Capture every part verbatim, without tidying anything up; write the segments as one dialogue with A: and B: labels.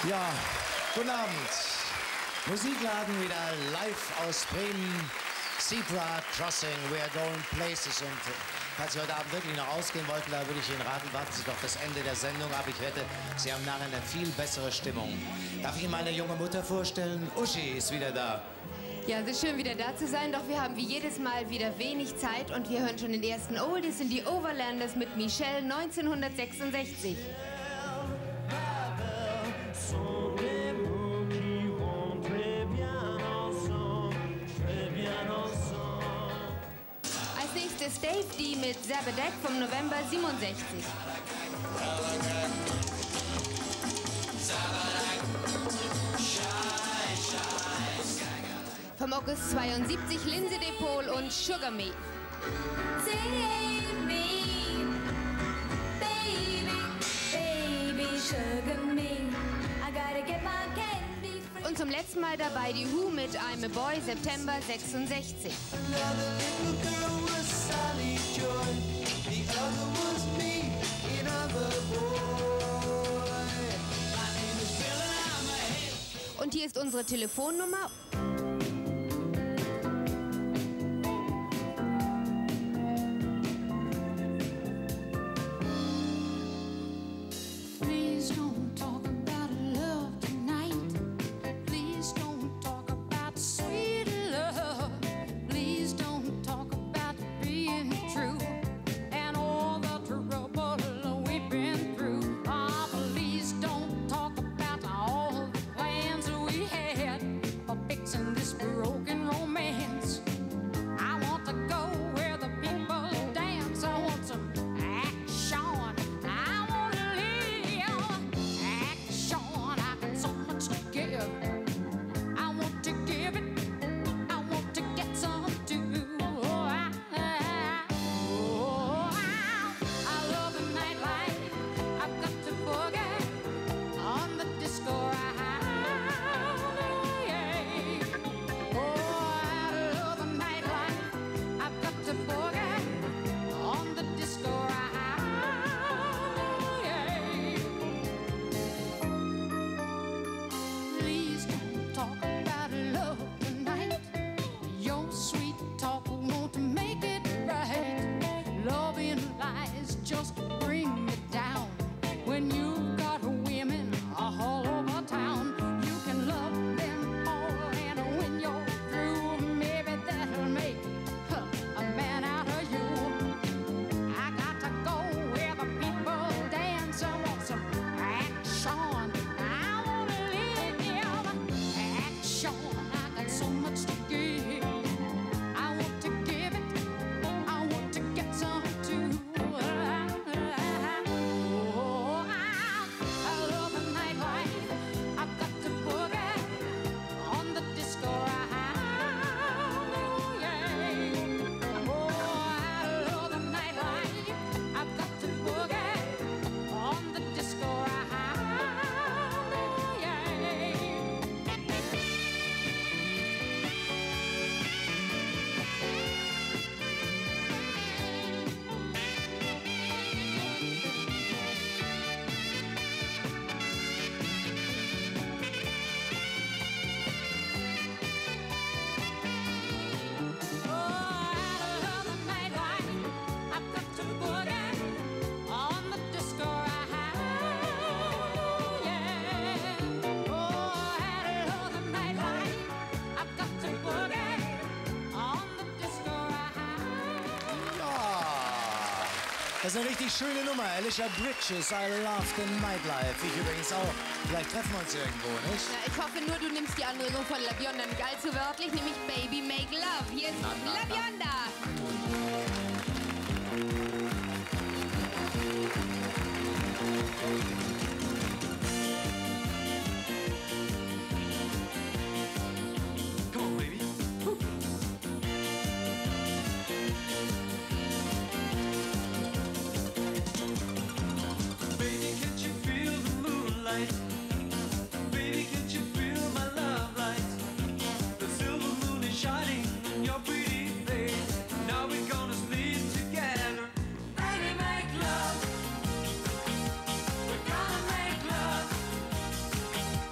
A: Ja, guten Abend. Musikladen wieder live aus Bremen. Zebra Crossing, we are going places. Und falls Sie heute Abend wirklich noch ausgehen wollten, da würde ich Ihnen raten, warten Sie doch das Ende der Sendung ab. Ich wette, Sie haben nachher eine viel bessere Stimmung. Darf ich Ihnen meine junge Mutter vorstellen? Uschi ist wieder da.
B: Ja, es ist schön, wieder da zu sein, doch wir haben wie jedes Mal wieder wenig Zeit und wir hören schon den ersten Oldies in die Overlanders mit Michelle neunzehnhundertsechsundsechzig. Als nächstes Dave D mit Zabadek vom November siebenundsechzig. Vom August zweiundsiebzig Lindsay DePaul und Sugar Me.
C: Save me, baby, baby, sugar me. I gotta get my candy free.
B: Und zum letzten Mal dabei die Who mit I'm a Boy, September sechsundsechzig. Und hier ist unsere Telefonnummer.
A: Das ist eine richtig schöne Nummer. Alicia Bridges, I Love the Nightlife. Ich übrigens auch. Vielleicht treffen wir uns irgendwo, nicht?
B: Ja, ich hoffe nur, du nimmst die Anregung von La Bionda nicht allzu wörtlich, nämlich Baby Make Love. Hier ist
A: Na, na,
B: La
A: na.
B: Bionda.
D: Come on, baby. Woo. Baby, can't you feel the moonlight? Baby, can't you feel my love light? The silver moon is shining in your pretty face. Now we're gonna sleep together. Baby, make love. We're gonna make love.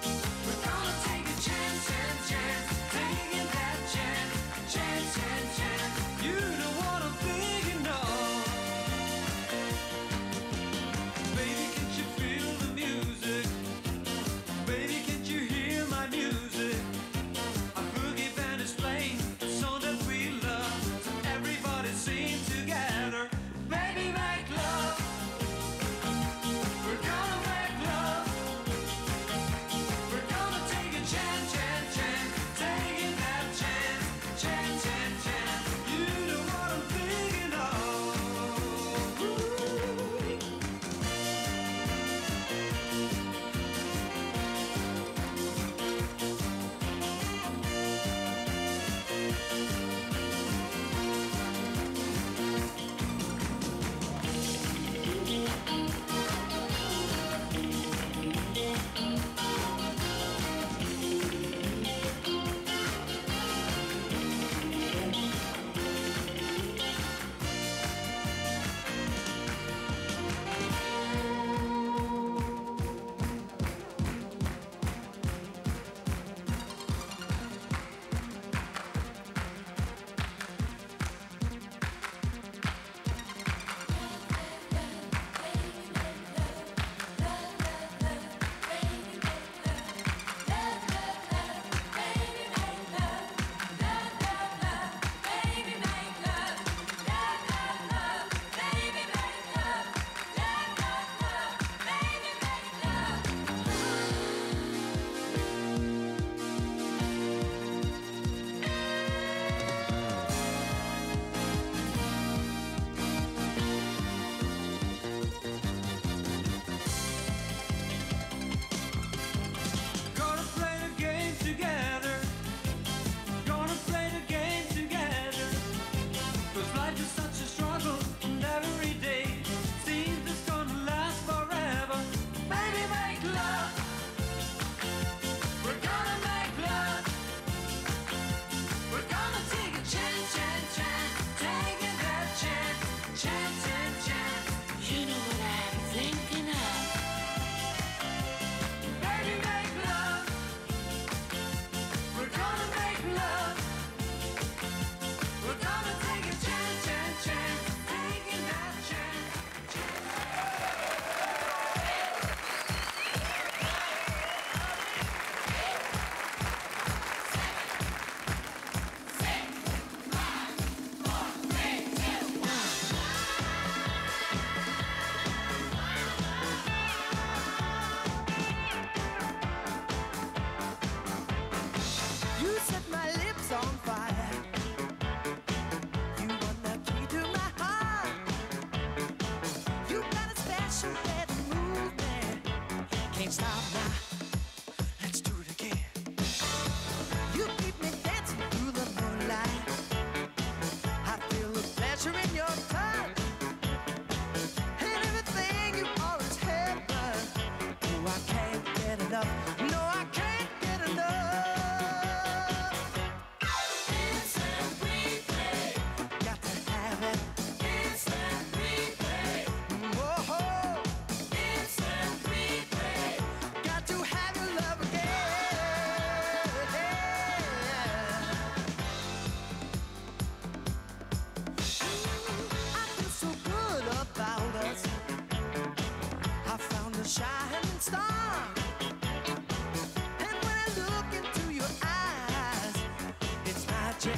E: a shining star. And when I look into your eyes, it's magic.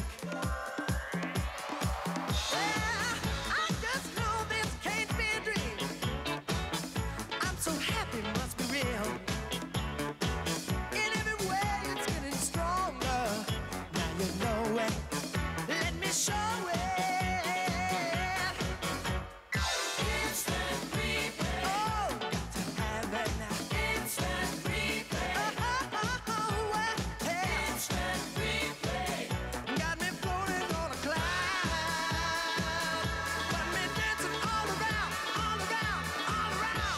E: Well, I just know this can't be a dream. I'm so happy, must be real. In every way, it's getting stronger. Now you know it. Let me show it. Instant replay. Oh, got to have it now. Instant replay. Oh, oh, oh, oh, yeah. Instant replay. Got me floating on a cloud. Got me dancing all around, all around, all around.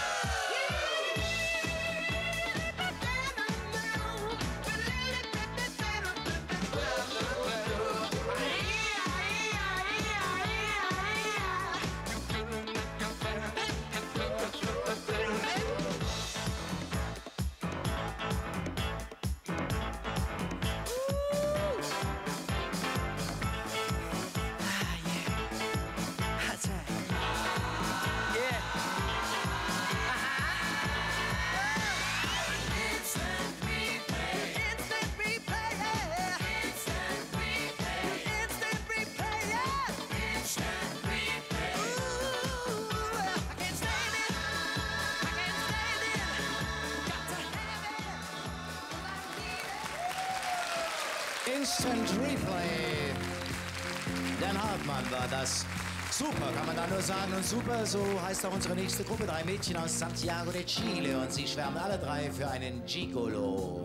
E: Ah, yeah. That's right. Yeah. Instant replay. Instant replay, yeah. Instant replay. Instant replay, yeah. Instant replay. Ooh, I can't stand it. I can't stand it. Got to have it.
A: Instant Replay. Dan Hartmann war das. Super, kann man da nur sagen. Und super, so heißt auch unsere nächste Gruppe. Drei Mädchen aus Santiago de Chile. Und sie schwärmen alle drei für einen Gigolo.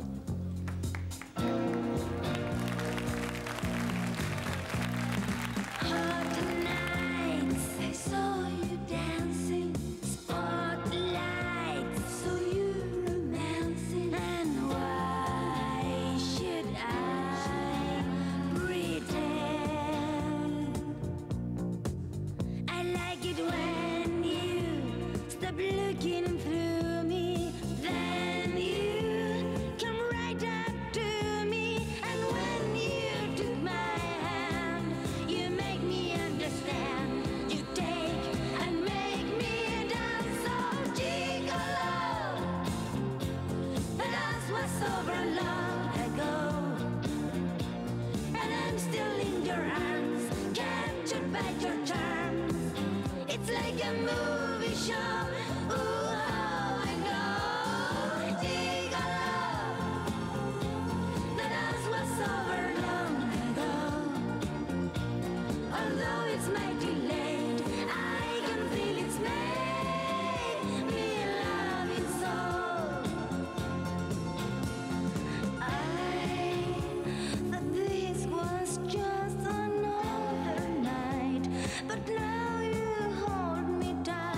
C: Hot nights, I saw you dancing. Spotlights, saw you romancing. And why should I pretend? I like it when you stop looking through me. Then you come right up to me. And when you took my hand, you make me understand. You take and make me dance. So gigolo. The dance was over long ago, and I'm still in your arms, captured by your charms. It's like a movie show. Ooh, how I go, gigolo. The dance was over long ago. Although it's mighty late, I can feel it's made me love you so. I thought this was just another night, but now you hold me tight.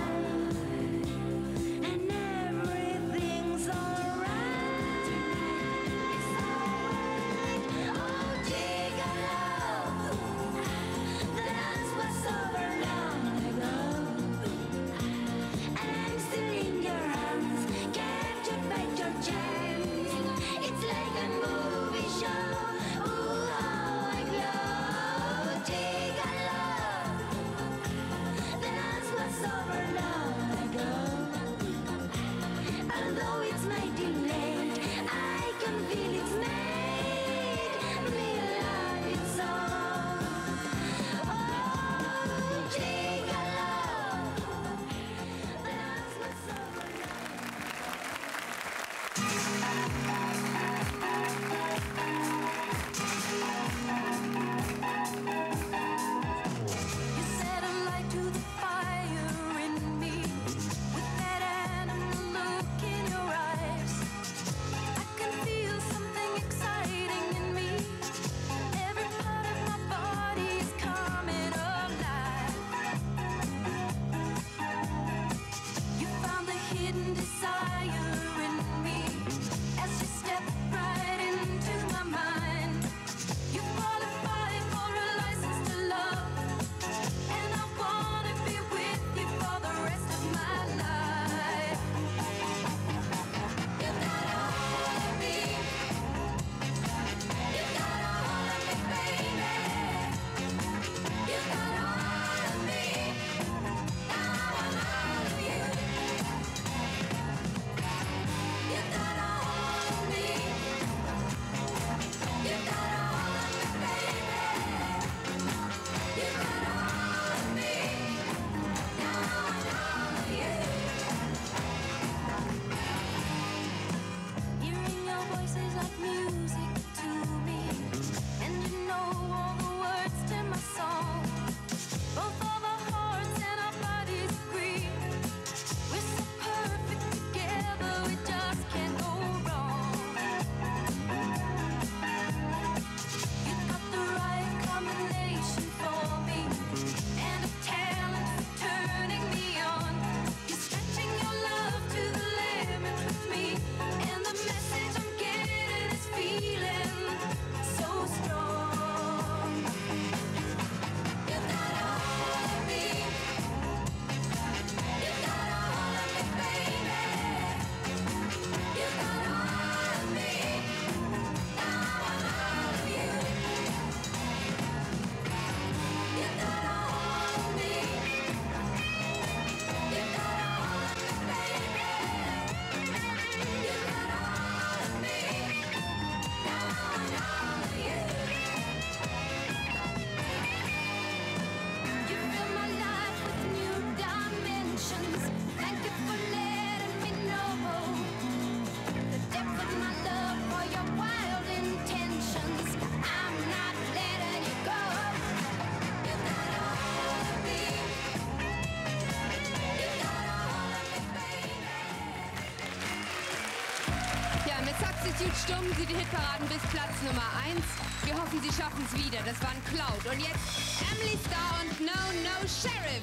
B: Substitute Stumm sieht die Hitparaden bis Platz Nummer eins. Wir hoffen, sie schaffen es wieder. Das waren Cloud. Und jetzt Emily Starr und No No Sheriff.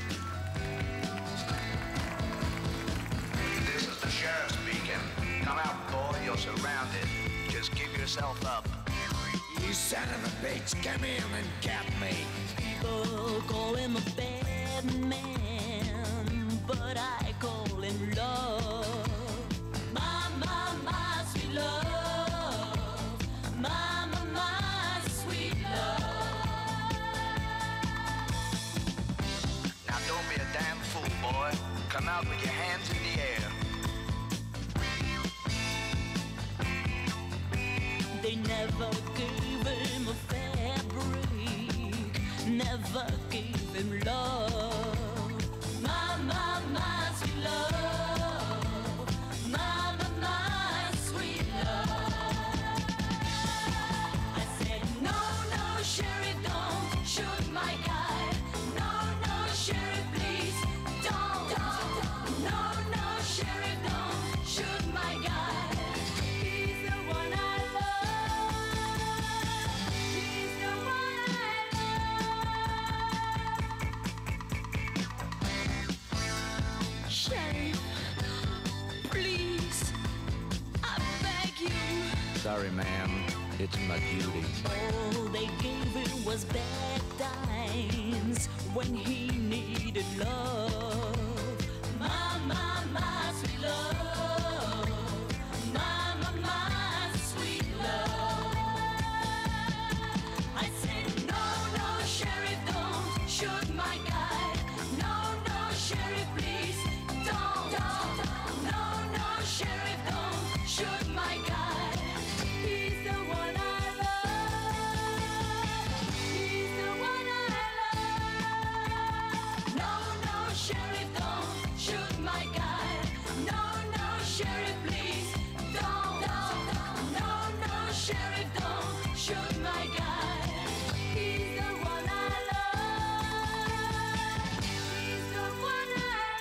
F: This is the sheriff speaking. Come out, boy, you're surrounded. Just give yourself up.
E: You son of a bitch, come in and get me.
G: People call him a bad man, but I call him love. My, my, my sweet love. My, my, my sweet love.
F: Now don't be a damn fool, boy. Come out with your hands in the air.
G: They never gave him a fair break, never gave him love. My, my, my sweet love. My, my, my sweet love. I said, no, no, sheriff, don't shoot my guy. No, no, sheriff, please, don't. No, no, sheriff, don't shoot my guy. He's the one I love. He's the one I love. Sheriff, please, I beg you.
F: Sorry, ma'am. It's my duty.
G: All they gave him was bad times when he needed love. My, my, my sweet love. My, my, my sweet love. I said, no, no, sheriff, don't shoot my guy. No, no, sheriff, please, don't. No, no, sheriff, don't shoot my guy. He's the one I love. He's the one I love. No, no, sheriff, don't shoot my guy. No, no, sheriff, please, don't. No, no, sheriff, don't shoot my guy. He's the one I love. He's the one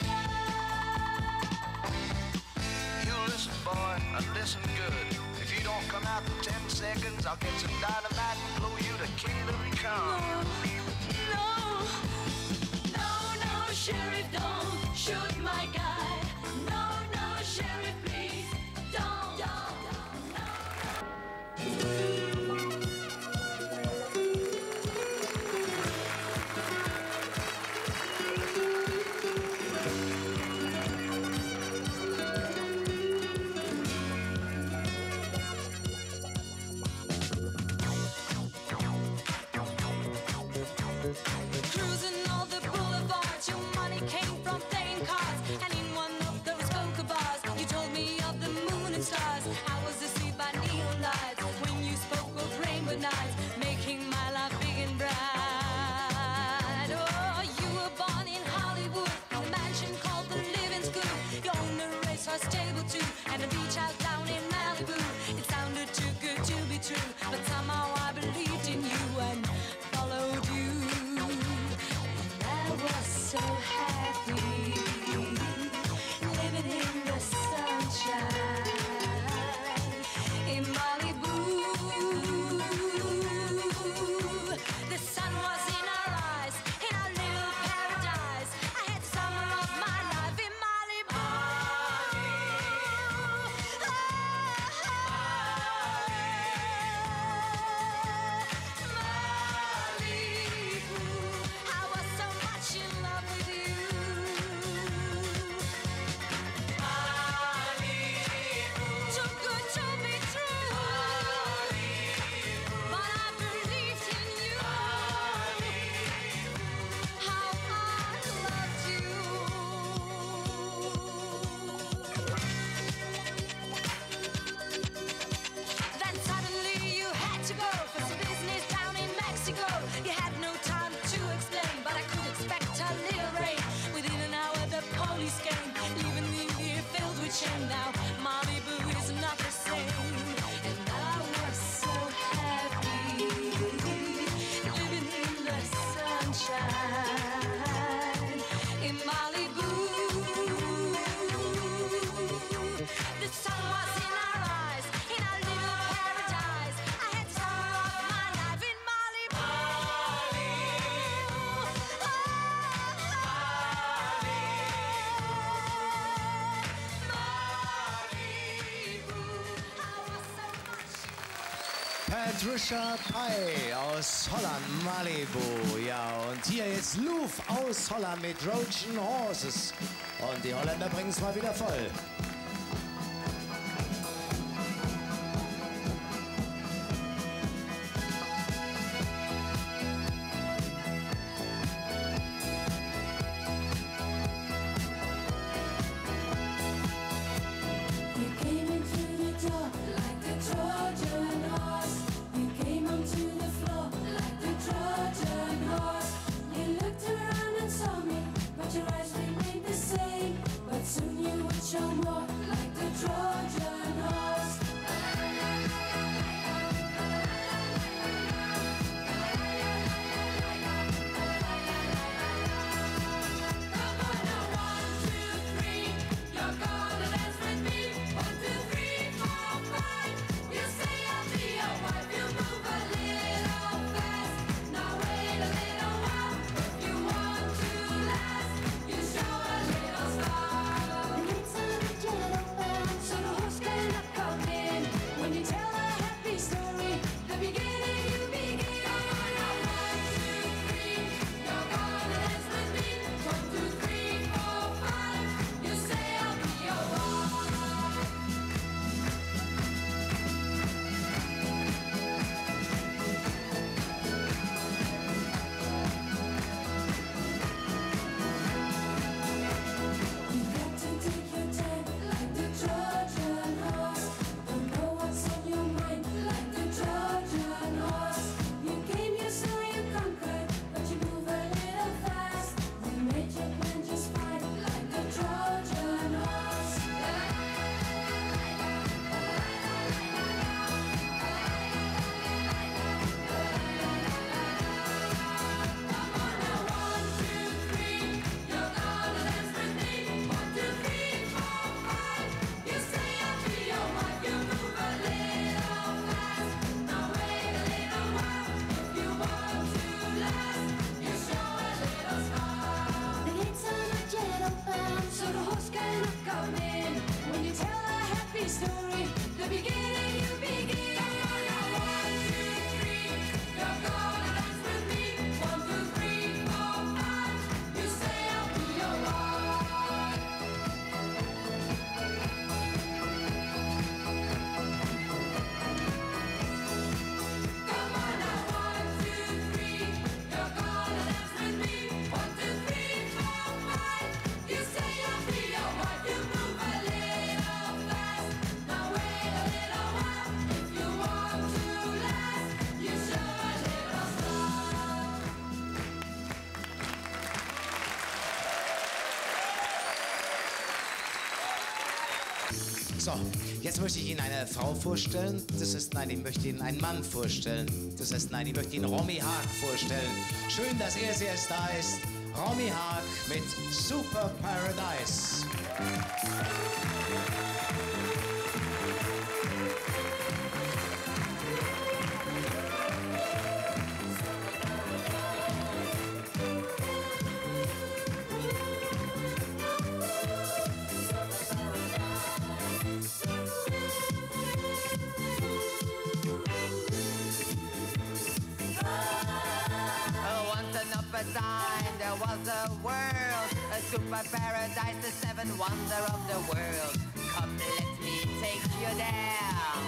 G: I love.
F: You listen, boy, and listen good. If you don't come out in ten seconds, I'll get some dynamite and blow you to kingdom come.
G: No, no, no, sheriff, don't shoot my guy. No, no, sheriff, please, don't, don't, no. Cruising all the boulevards, your money came from playing cards. And in one of those polka bars, you told me of the moon and stars. I was asleep by neon lights when you spoke of rainbow nights, making my life big and bright. Oh, you were born in Hollywood, a mansion called the Living School. You owned a racehorse stable too, and a beach house down in Malibu. It sounded too good to be true, but somehow I believed in you and followed you. I was so happy, living in the sunshine in Malibu. The sun was in our eyes, in our little paradise. I had summer of my life in Malibu.
A: Patricia Pai aus Holland, Malibu. Ja, und hier ist Louf aus Holland mit Trojan Horses. Und die Holländer bringen es mal wieder voll. So, jetzt möchte ich Ihnen eine Frau vorstellen. Das ist, nein, ich möchte Ihnen einen Mann vorstellen. Das ist, nein, ich möchte Ihnen Romy Haag vorstellen. Schön, dass er jetzt da ist. Romy Haag mit Super Paradise.
H: Time there was a world, a super paradise, the seventh wonder of the world. Come, let me take you there.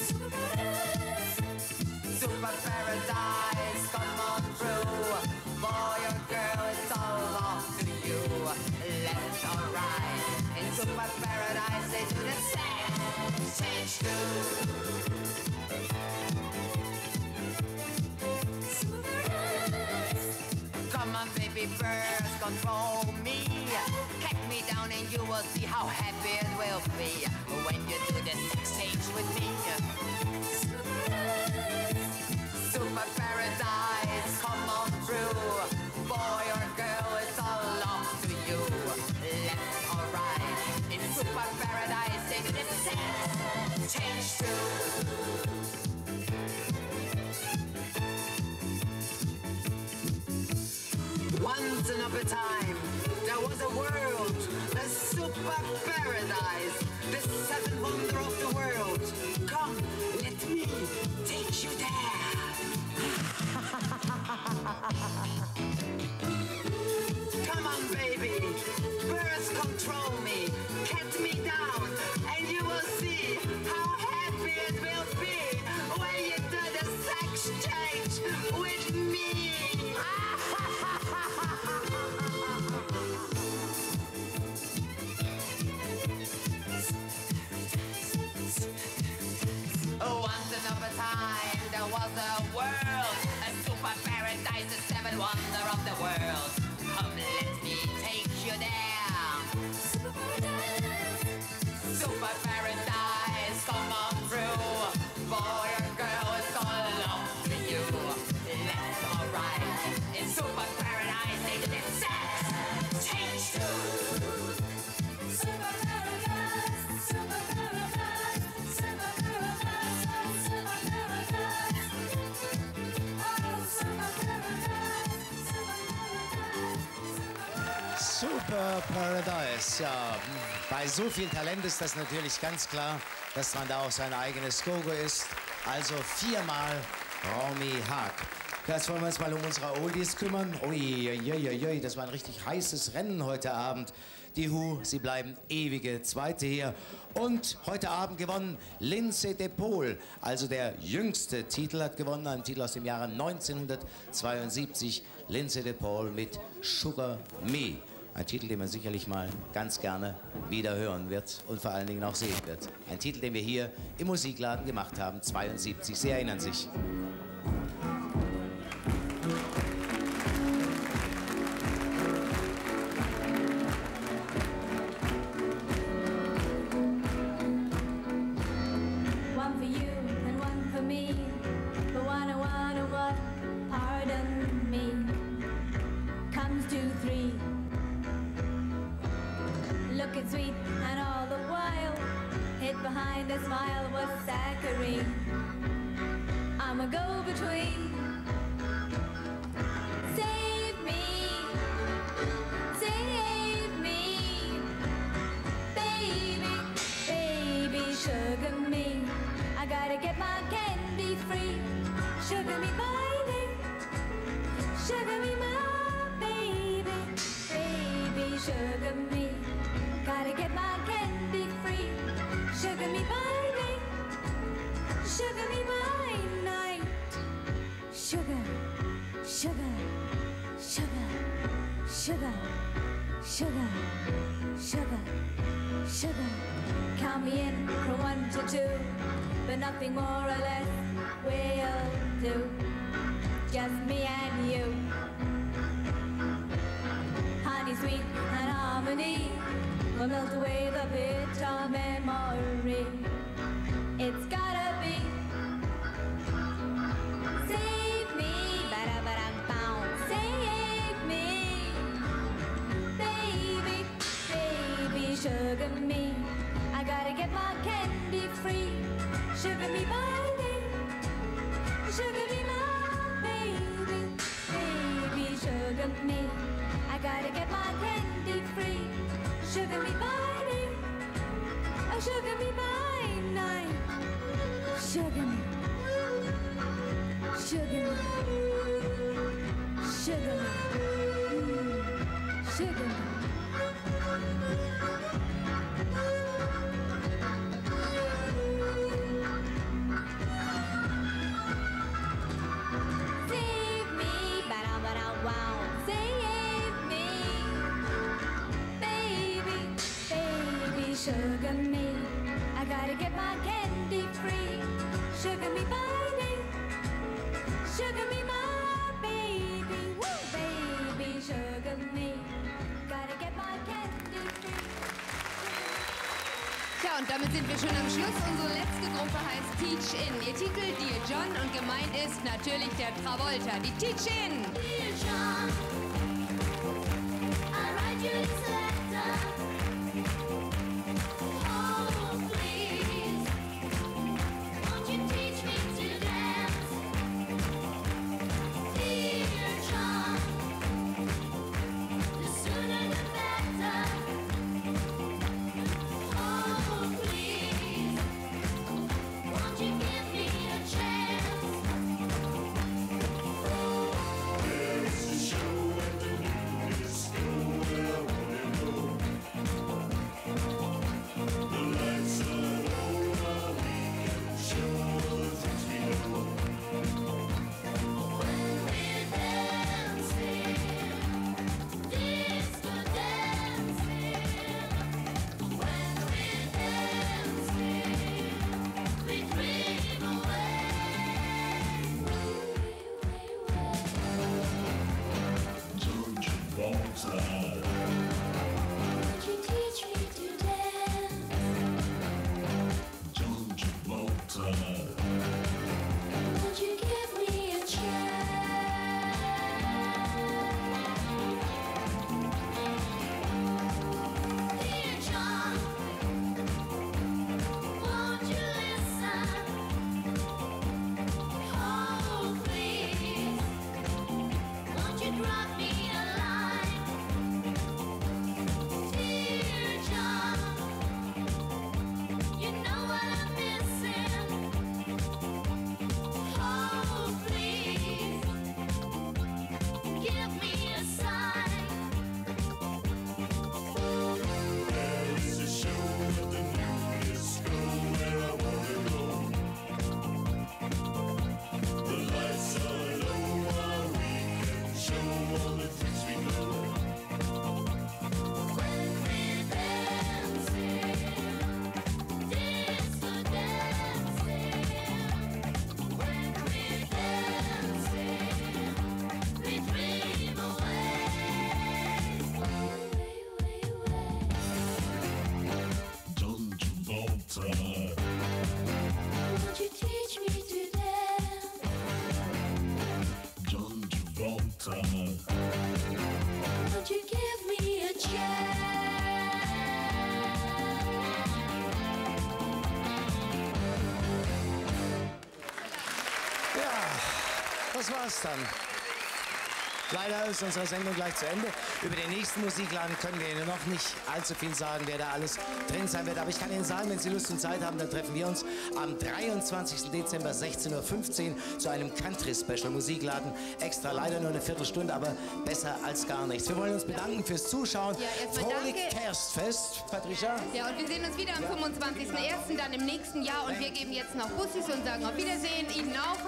H: Super paradise, come on through. Boy or girl, it's all up to you. Left or right, in super paradise they do the same. Change to come on, baby birds, control me. Kick me down and you will see how happy it will be when you do the sex stage with me. Super paradise, come on through. Boy or girl, it's all up to you. Left or right, in super paradise they do the sex change to. Once upon a time, there was a world, a super paradise, the seventh wonder of the world. Come, let me take you there.
A: Super Paradise, ja. Bei so viel Talent ist das natürlich ganz klar, dass man da auch sein eigenes Gogo ist. Also viermal Romy Haag. Jetzt wollen wir uns mal um unsere Oldies kümmern. Uiuiuiui, das war ein richtig heißes Rennen heute Abend. Die Who, sie bleiben ewige Zweite hier. Und heute Abend gewonnen Lindsay DePaul, also der jüngste Titel hat gewonnen, ein Titel aus dem Jahre neunzehnhundertzweiundsiebzig. Lindsay DePaul mit Sugar Me. Ein Titel, den man sicherlich mal ganz gerne wieder hören wird und vor allen Dingen auch sehen wird. Ein Titel, den wir hier im Musikladen gemacht haben, zweiundsiebzig. Sie erinnern sich.
C: One for you and one for me. But one and one and what? Pardon me. Comes to three. Looking sweet and all the while, hid behind a smile was saccharine. I'm a go-between. Save me, save me, baby, baby, sugar me. I gotta get my candy free. Sugar me, baby, sugar me, my baby, baby, sugar me. Gotta get my candy free. Sugar me, baby, sugar me by night. Sugar, sugar, sugar, sugar, sugar, sugar, sugar. Count me in from one to two, but nothing more or less will do. Just me and you. Honey, sweet and harmony will melt away the bitter memory. It's gotta be. Save me, ba-da-ba-dum-bow. Save me, baby, baby, sugar me. I gotta get my candy free. Sugar me, baby, sugar me, my baby, baby, sugar me. I gotta get my candy free. Sugar me, baby, oh, sugar me by night. Sugar me, sugar me, sugar me, mm, sugar me. Save me, ba-da-ba-da-wow. Save me, baby, baby, sugar me. I gotta get my candy free. Sugar me, baby, sugar me, my baby, woo, baby, sugar me. Gotta get my candy free.
B: Tja, und damit sind wir schon am Schluss. Unsere letzte Gruppe heißt Teach In. Ihr Titel Dear John und gemeint ist natürlich der Travolta. Die Teach In.
C: Dear John, I write you this letter. Oh, please, won't you teach me to dance? Dear John, the sooner the better. Oh, please, won't you give me a chance?
I: There is a show at
A: das war's dann. Leider ist unsere Sendung gleich zu Ende. Über den nächsten Musikladen können wir Ihnen noch nicht allzu viel sagen, wer da alles drin sein wird. Aber ich kann Ihnen sagen, wenn Sie Lust und Zeit haben, dann treffen wir uns am dreiundzwanzigsten Dezember sechzehn Uhr fünfzehn zu einem Country-Special Musikladen. Extra leider nur eine Viertelstunde, aber besser als gar nichts. Wir wollen uns bedanken fürs Zuschauen.
B: Ja, erstmal
A: Frohlich
B: danke.
A: Kerstfest, Patricia.
B: Ja, und wir sehen uns wieder am fünfundzwanzigsten ersten dann im nächsten Jahr. Und wir geben jetzt noch Bussis und sagen auf Wiedersehen. Ihnen auch.